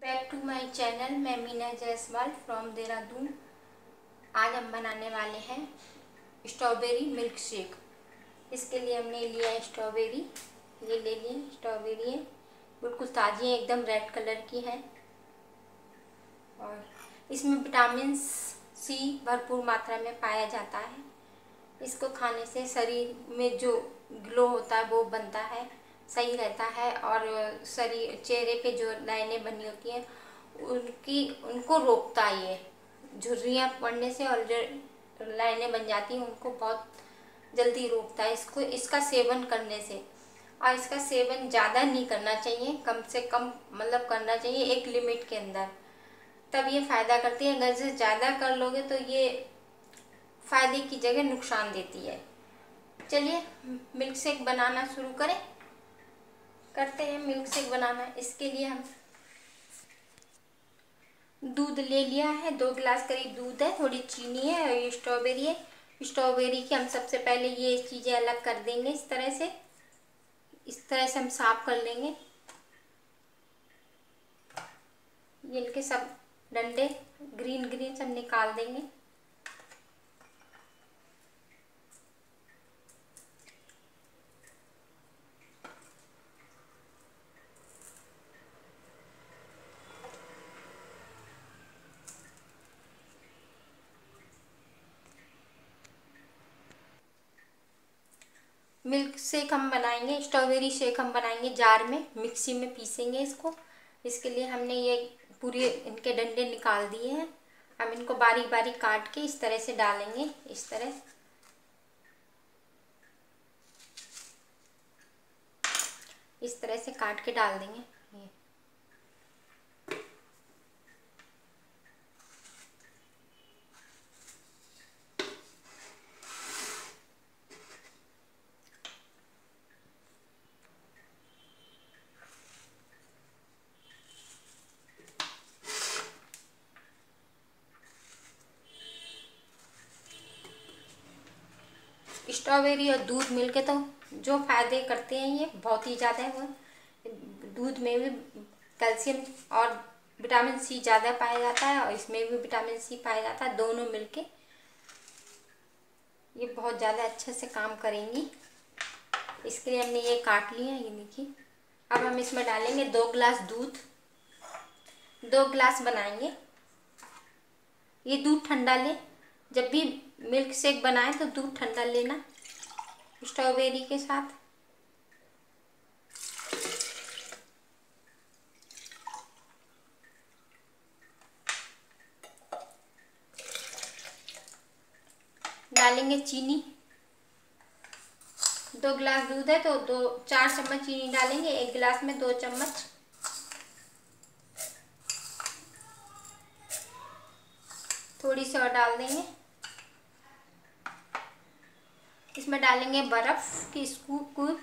Back to my channel. मैं Meena Jaiswal from Dehradun. आज हम बनाने वाले हैं स्ट्रॉबेरी मिल्क शेक। इसके लिए हमने लिया है स्ट्रॉबेरी। ये ले लिए स्ट्रॉबेरी है, बिल्कुल ताज़ी है, एकदम रेड कलर की है और इसमें विटामिन सी भरपूर मात्रा में पाया जाता है। इसको खाने से शरीर में जो ग्लो होता है वो बनता है, सही रहता है और शरीर चेहरे पे जो लाइनें बनी होती हैं उनको रोकता है। ये झुर्रियाँ पड़ने से और जो लाइनें बन जाती हैं उनको बहुत जल्दी रोकता है इसका सेवन करने से। और इसका सेवन ज़्यादा नहीं करना चाहिए, कम से कम मतलब करना चाहिए एक लिमिट के अंदर, तब ये फ़ायदा करती है। अगर से ज़्यादा कर लोगे तो ये फ़ायदे की जगह नुकसान देती है। चलिए मिल्क शेक बनाना शुरू करते हैं मिल्क शेक बनाना। इसके लिए हम दूध ले लिया है, 2 गिलास करीब दूध है, थोड़ी चीनी है और ये स्ट्रॉबेरी है। स्ट्रॉबेरी की हम सबसे पहले ये चीज़ें अलग कर देंगे। इस तरह से हम साफ कर लेंगे। ये इनके सब डंडे ग्रीन सब निकाल देंगे। मिल्क शेक हम बनाएंगे, स्ट्रॉबेरी शेक हम बनाएंगे जार में, मिक्सी में पीसेंगे इसको। इसके लिए हमने ये पूरे इनके डंडे निकाल दिए हैं। हम इनको बारीक बारीक काट के इस तरह से डालेंगे। इस तरह से काट के डाल देंगे। ये स्ट्रॉबेरी और दूध मिलके तो जो फायदे करते हैं ये बहुत ही ज़्यादा है। वो दूध में भी कैल्शियम और विटामिन सी ज़्यादा पाया जाता है और इसमें भी विटामिन सी पाया जाता है। दोनों मिलके ये बहुत ज़्यादा अच्छे से काम करेंगी। इसके लिए हमने ये काट लिया है, ये देखिए। अब हम इसमें डालेंगे 2 गिलास दूध। 2 गिलास बनाएंगे। ये दूध ठंडा ले, जब भी मिल्क शेक बनाए तो दूध ठंडा लेना स्ट्रॉबेरी के साथ। डालेंगे चीनी। 2 गिलास दूध है तो 4 चम्मच चीनी डालेंगे। 1 गिलास में 2 चम्मच। थोड़ी सी और डाल देंगे। इसमें डालेंगे बर्फ की स्कूप।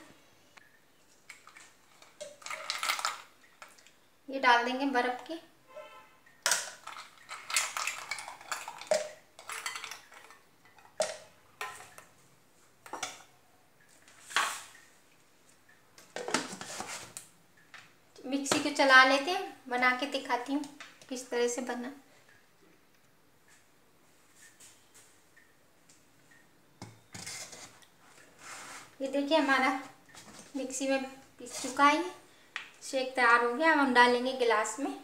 ये डाल देंगे बर्फ की। मिक्सी को चला लेते हैं, बना के दिखाती हूँ किस तरह से बना। ये देखिए हमारा मिक्सी में पीस चुका है। शेक तैयार हो गया। अब हम डालेंगे गिलास में।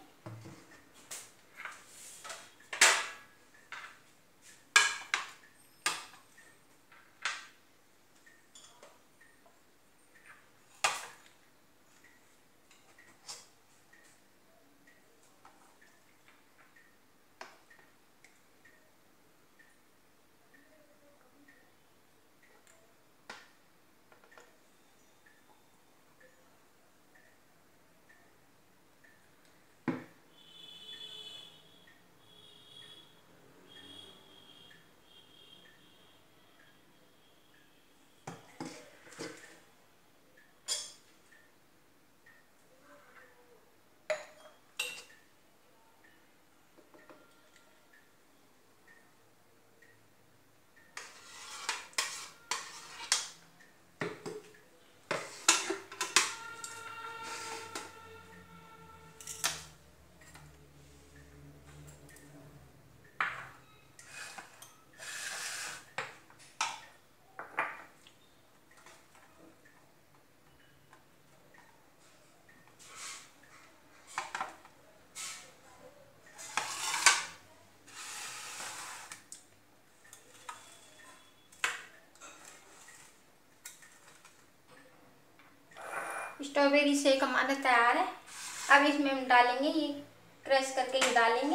स्ट्रॉबेरी शेक हमारा तैयार है। अब इसमें हम डालेंगे, ये क्रश करके ही डालेंगे,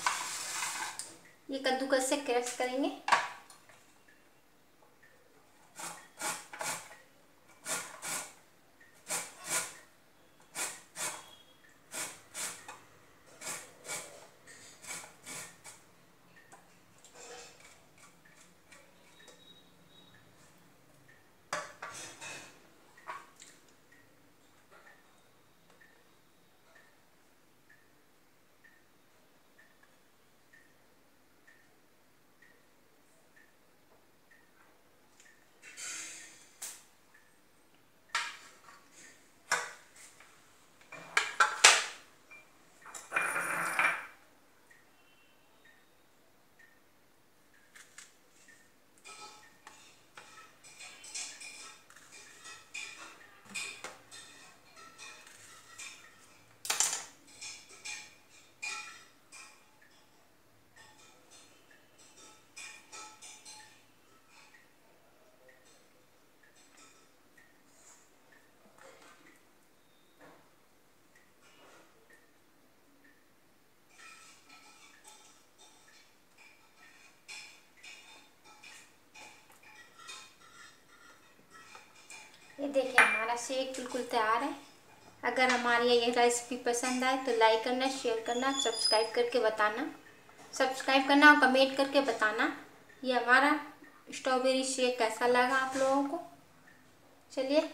ये कद्दूकस से क्रश करेंगे। ये देखिए हमारा शेक बिल्कुल तैयार है। अगर हमारी ये रेसिपी पसंद आए तो लाइक करना, शेयर करना, सब्सक्राइब करके बताना, सब्सक्राइब करना और कमेंट करके बताना ये हमारा स्ट्रॉबेरी शेक कैसा लगा आप लोगों को। चलिए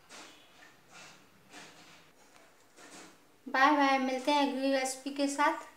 बाय बाय, मिलते हैं अगली रेसिपी के साथ।